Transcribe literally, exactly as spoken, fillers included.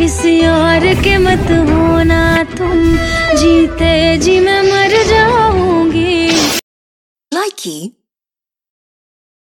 किसी और के मत होना तुम, जीते जी मैं मर जाऊंगी। Likey